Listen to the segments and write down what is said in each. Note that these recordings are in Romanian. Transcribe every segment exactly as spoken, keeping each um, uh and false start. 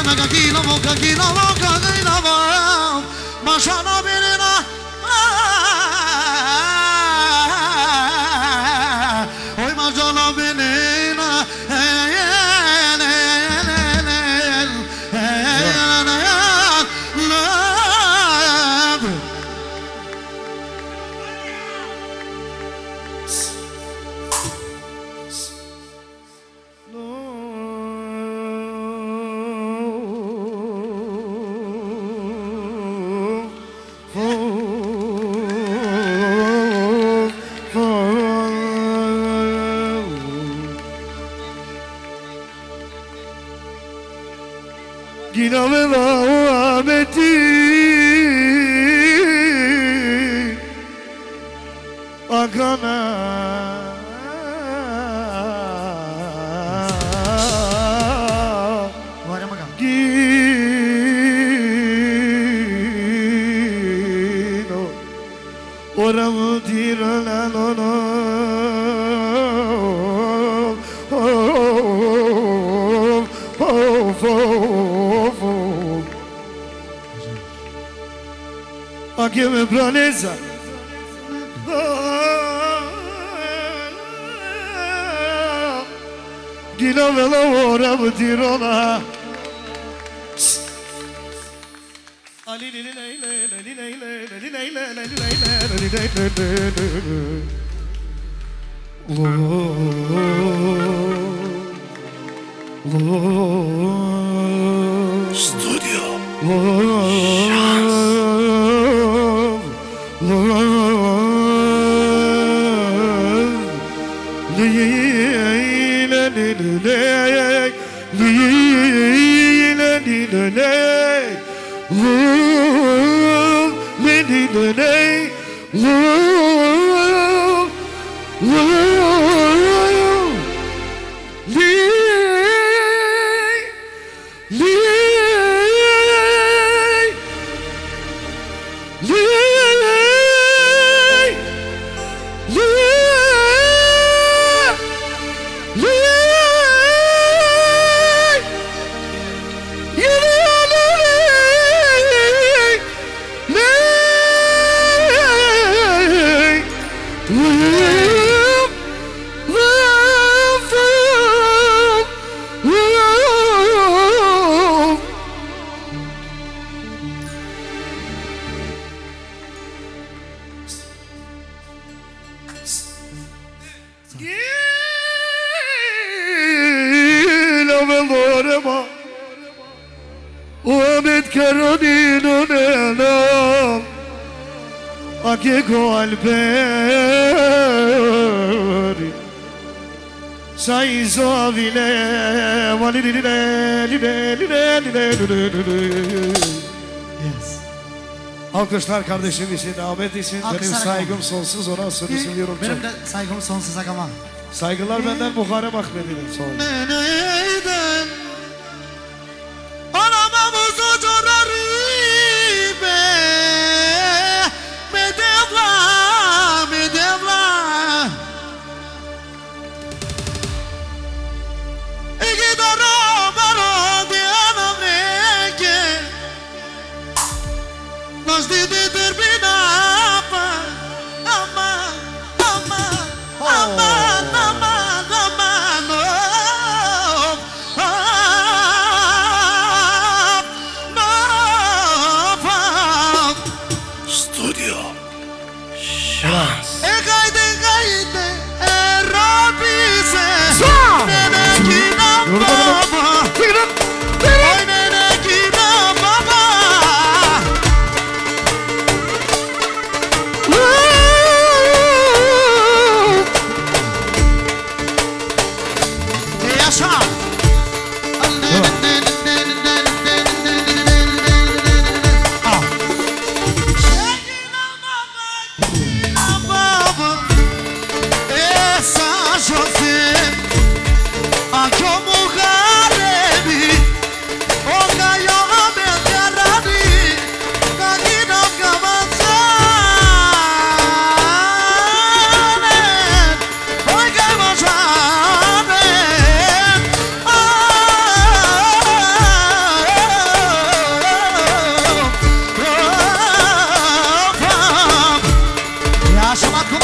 Kakina mo, kakina mo, kakina mo Maşana birine Oy maşana birine Gina ve Ahmet'i Akana Gino Oramı tiranan ona Aqui me planeza Gina vela ora butirona Ali li li li li li li li li li li Studio Che colperi sai sovile Yes. Alkışlar kardeşim için, Ahmet için benim saygım sonsuz, ona söylüyorum. Benim de saygım sonsuz agama. Saygılar benden Bukhara Mahmedi'nin son. Neneyden Anamamız ocaları be Medevla, medevla İki dara baro diyanam neke Nos dididir binapa Aman, aman, aman, aman, aman, oh, ah.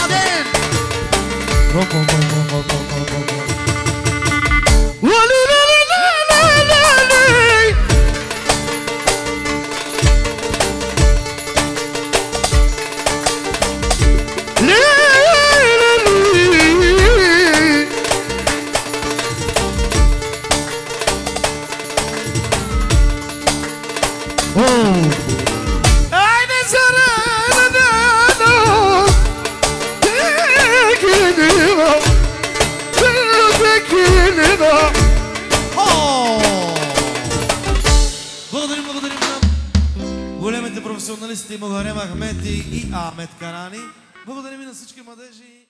Младен! Благодарим, благодарим на големите професионалисти Мухарем Ахмети и Ахмед Карани. Благодарим и на всички младежи.